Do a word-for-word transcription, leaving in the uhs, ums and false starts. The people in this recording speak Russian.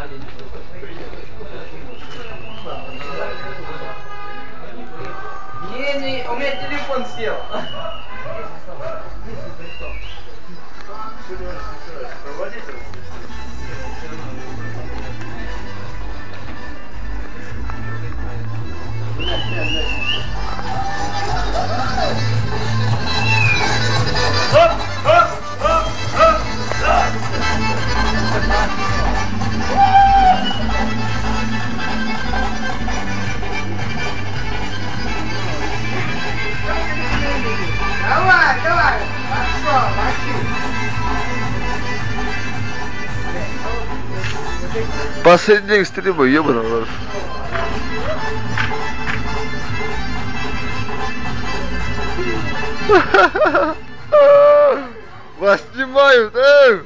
Не, не, у меня телефон сел. Давай, давай, хорошо, Последний экстрим, ебаный рот. Вас снимают, эй!